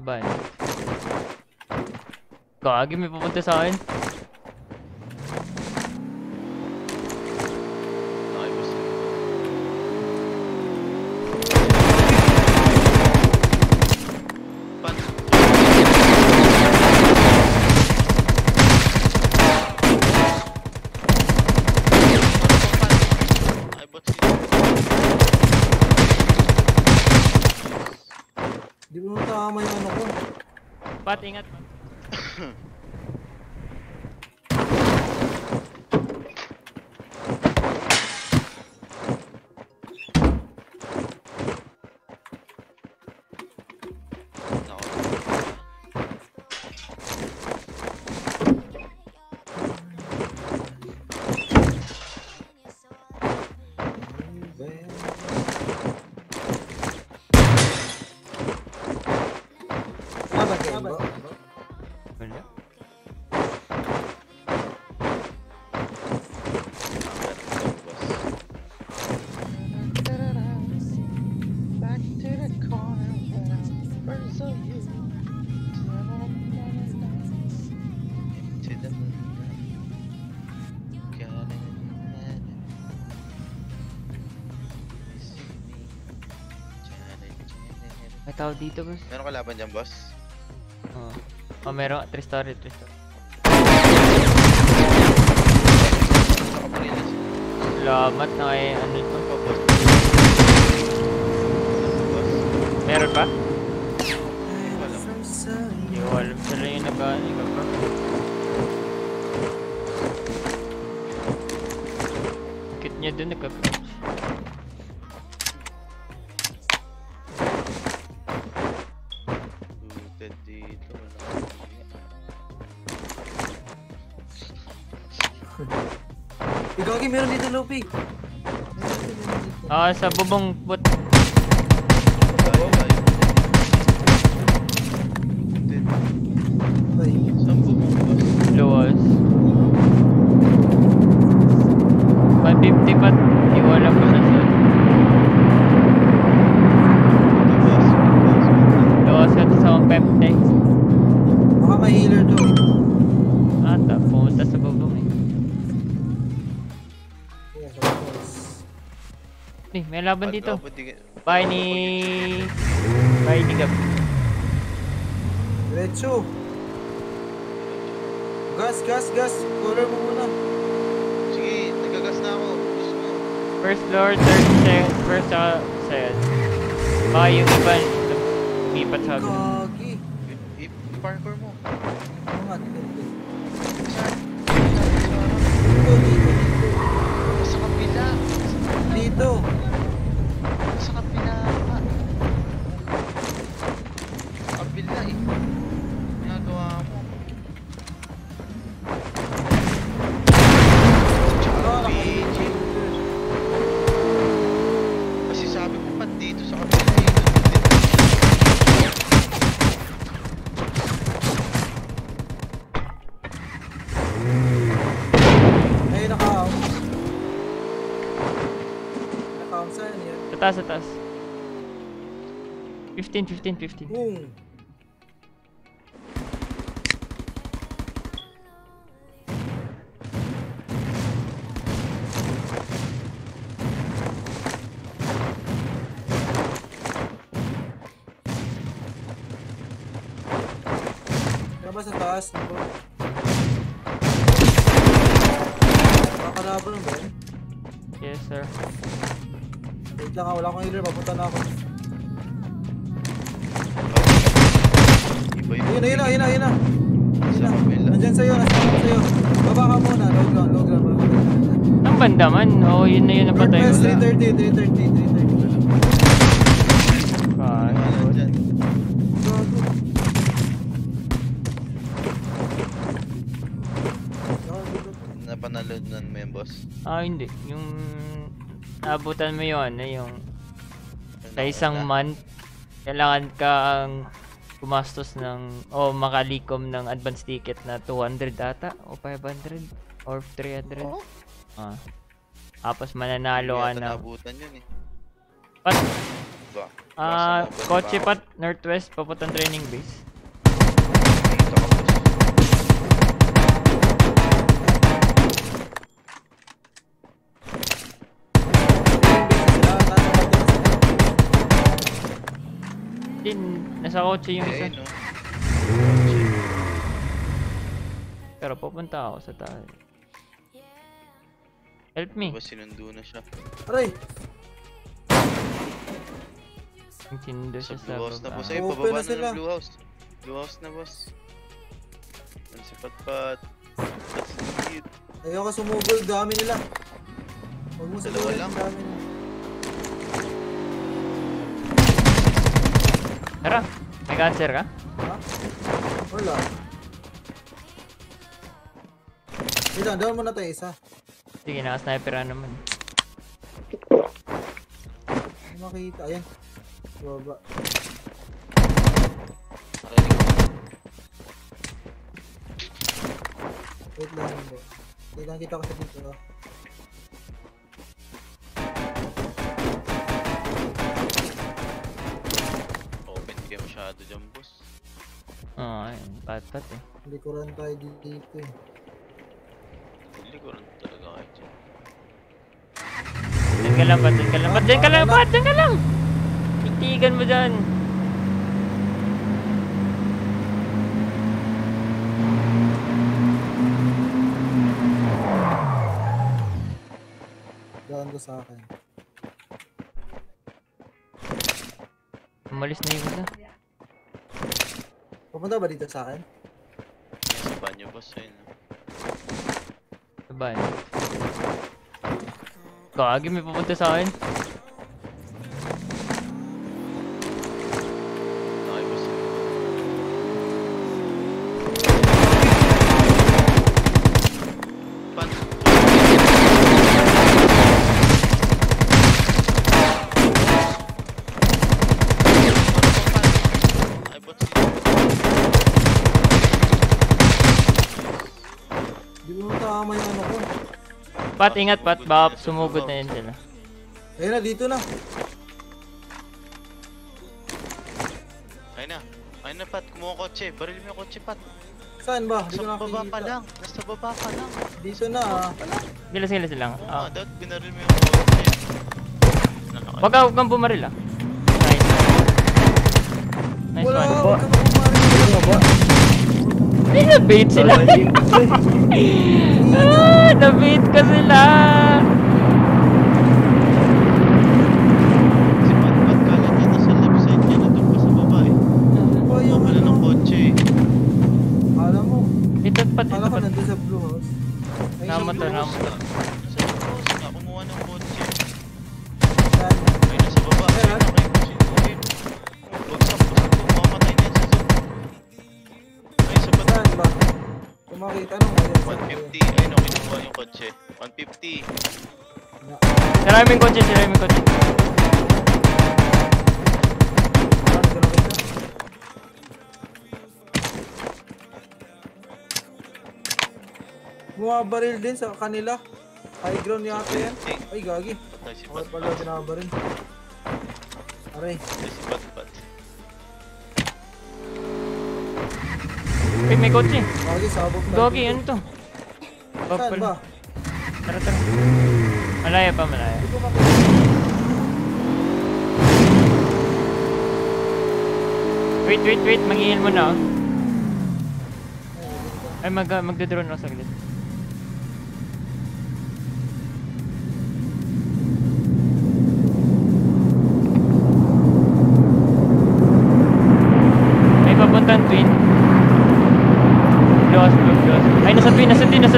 laban. Gagi, may pupunta sa akin. Di mo tama yung ano ko. Pat, ingat. May tao dito, boss. Meron kalaban dyan, boss? Oo. Oh, meron. 3 story, 3 story. Salamat na kay ano ito. Meron pa? Hindi ko alam. Sila yung nag-ano ka pa. Kit niya dun nagka-crouch. Igagi, meron dito, Lupi. Ah, sa bubong bot. Luwas. 150 pa. Hindi ko alam kung nasa. Luwas ka sa 150. Baka may healer to eh. Ata, pumunta sa bubong eh. May laban dito. Bahay ni Gab. Diretso. Gas. Cover mo muna. Sige, nagagas na ako. First floor, third second, first second. Baka yung iba lumipat sa akin. Gagi. I-parkour mo. Angat. Sa kapila. Dito. Sa kapila ka. Kapila eh. Ginagawa mo. Kasi sabi ko pa dito sa kapila eh. Ay, naka-out. Naka-out saan yan? Sa taas. 15. Boom. Ba sa taas nito? Nakakalaban ba yun? Yes, sir. Wait lang ha, wala akong healer, papunta na ako. Yun na. Nandyan sa'yo. Baba ka muna, low ground. Ang banda man, oo, yun na yun napatay ko. 330. Napanalunan mo yung boss? Hindi. Yung abutan mo yun, yung sa isang month, kailangan kang gumastos ng, makalikom ng advance ticket na 200 ata, o 500, or 300. Tapos mananalo ka na. Nabutan yun eh. baba. Kotse pat, northwest, papuntang training base. Dito ka, boss. Din, nasa kotse yung isa. No? Pero pupunta ako sa tayo. Help me. Diba sinundo na siya? Aray! Ang sinundo siya sa Blue house na, baba. boss. Ay, Open pababa na na sila. ng blue house. Blue house na, boss. Ano si Patpat? That's it. Ayoko sumugol, dami nila. Huwag mo Dalawa sumugol, lang. dami nila. Tara, may cancer ka? Ha? Wala. Wait lang, down muna tayo isa. Sige, naka-sniper naman. Hindi makita, ayan. Baba. Wait lang, hindi. Wait lang, kita ko sa dito. Open game masyado dyan, boss. Oo, ayun. Pat-pat eh. Likuran tayo dito eh. Huli ko rin talaga kahit dyan. Diyan ka lang, Pat. Diyan ka lang, Pat. Diyan ka lang, Pat. Diyan ka lang. Titigan mo dyan. Daan ko sa akin. Umalis na yung isa. Pupunta ba dito sa akin? Sa banyo, boss. Ayun. Sabay. Kagi, may pupunta sa akin. Okay, boss. Pan. Ay, boss. Di mo tama yung ano ko. Pat, ingat, Pat. Baka sumugod na yun sila. Ayun na, dito na. Ayun na. Ayun na, Pat. Kumuha kotse. Baril mo yung kotse, Pat. Saan ba? Di Nasa ko baba pa nakikita. lang. Nasa baba pa lang. Dito na ah. Gilas lang. Oo Ah. nga, dapat binaril mo yung kotse. Huwag kang bumaril ah. Nice. Nice Wala, one. huwag ka makumarin. Ay, na-bait sila. Na-bait ka sila. Si Pat kala niya nasa left side niya na doon pa sa baba eh. Oh, yung Wala ng ano. kotse eh. Alam mo. Ito, Pat. Kala Ito, ko Pat. nandun sa blue house. Ay, Naman to, Nasa naman to. Nasa house nga, kumuha ng kotse. saan? Ay, nasa baba. Ay, Ayan. nakay ko sinuhin. Bagsak ko sa kung mamatay na yan sa zoom. Ay, sa bata. Saan ba? Kung makita nung ngayon. 150. Ay, no, kinuha yung kotse. 150. Maraming kotse, maraming kotse. Bumabaril din sa kanila. High ground yata yan. Ay, gagi. Patay si Bakit Pat. pala binabaril? Aray. Patay si Pat. Ay, may kotse. Gagi, sabog na. Gogi, ano to? Saan ba? Tara, tara. Malaya pa, malaya. Hindi ko makita. Wait. Mag-heal mo na, oh. Ay, magdodrone ako saglit. May papuntang twin. Blue house. Ay, nasa twin.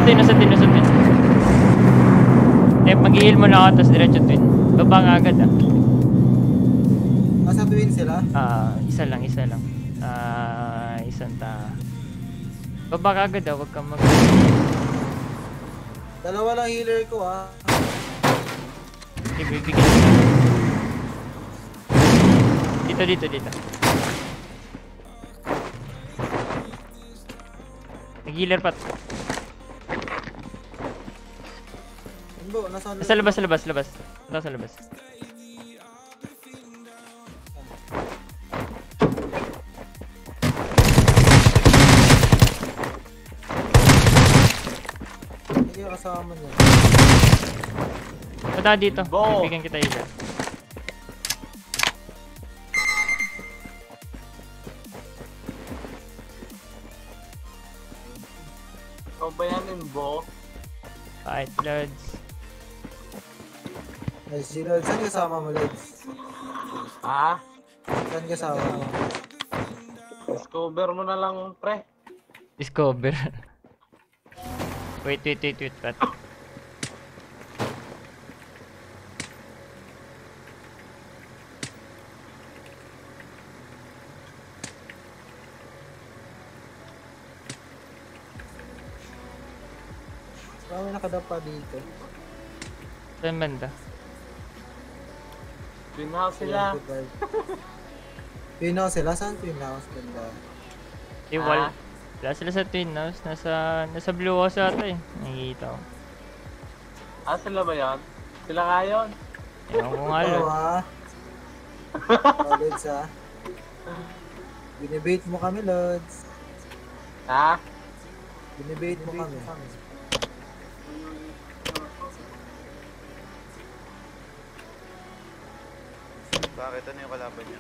Mag-heal mo na ako, tapos diretso twin. Baba nga agad, ah. Nasa twin sila? Isa lang. Isang Baba ka agad, ah. Huwag kang mag... Dalawa lang healer ko ah. Ibibigyan ko. Dito. Nag-healer pat. Ano ba? Nasa Nasa labas. Nasa labas. yung kasama niya. Punta dito. Bo. Bigyan kita ila. Ikaw ba yan, Imbo? Kahit Lods. Nice, si Lods. Saan kasama mo, Lods? Ha? Saan kasama mo? Discover mo na lang, pre. Discover. Wait. Pat. Marami nakadapa dito. Saan banda? Twin house sila. Twin house sila? Saan twin house? Ganda. Wala sila sa Twin House. Nasa Blue House ata eh. Nakikita ko. Sila ba yan? Sila nga yun. Ewan ko nga Lods. Lods ha. Binibait mo kami, Lods. Ha? Binibait mo kami. Bakit? Ano yung kalaban niya?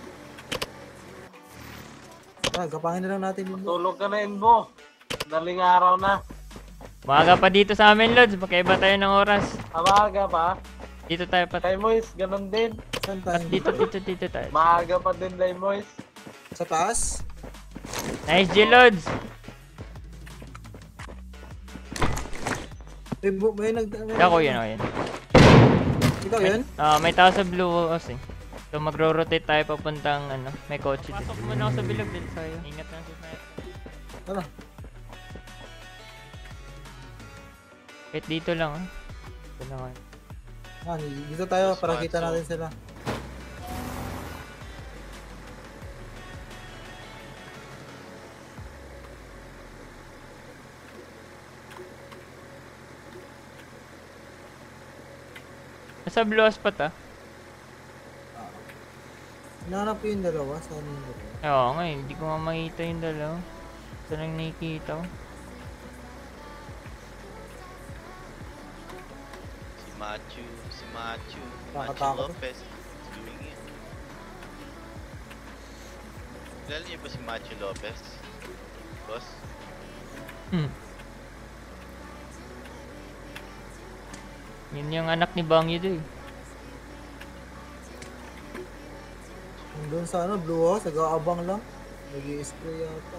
Kapangin na lang natin yun. Tulog ka na, Imbo. Daling araw na. Maaga pa dito sa amin Lods. Magkaiba tayo ng oras. Maaga pa. Dito tayo pat. Kay Moise, ganun din. Saan tayo? Dito tayo. Maaga pa din kay Moise. Sa taas? Nice G Lods. May Ako yun. Ikaw yun? May tao sa Blue House eh. So magro-rotate tayo papuntang may kotse dito. Pasok muna ako sa bilog din sa'yo. Ingat lang sa sniper. Tara. Kahit dito lang Dito lang Dito tayo para kita natin sila. Nasa Blue House pa ta? Hinahanap ko yung dalawa. Saan yung dalawa? Oo nga hindi ko nga makita yung dalawa. Saan lang nakikita ko? Si Machu Nakatakot. Lopez. Doing it. Kilala niyo ba si Machu Lopez? Boss? Yun yung anak ni Bangyo doon. Doon sa Blue House, nag-aabang lang. Nag-i-spray yata.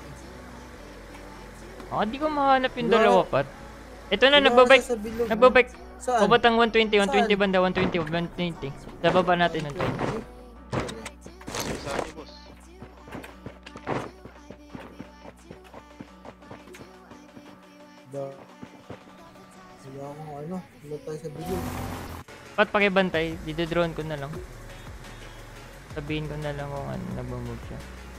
Di ko mahanap yung dalawa pat. Ito na, nagbabike. Saan? Pabatang 120 banda, 120. Sa baba natin ng 20. Saan niyo, boss? Wala akong wala tayo sa bilog. Pat pakibantay, dito-drone ko na lang. Sabihin ko na lang kung nabumove siya.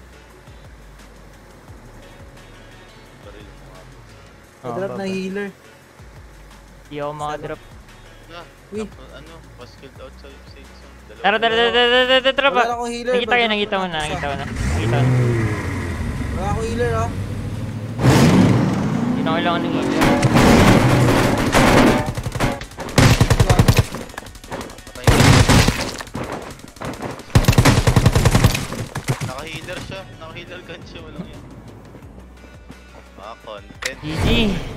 Drop na healer. Hindi ako makadrop. Uy. Pa-skilled out sa safe zone. Tara pa. Wala akong healer. Nakita ko na. Wala akong healer Hindi na kailangan ng healer. Naka-healer siya. Naka-healer gun siya. Walang yan. Mga content. GG.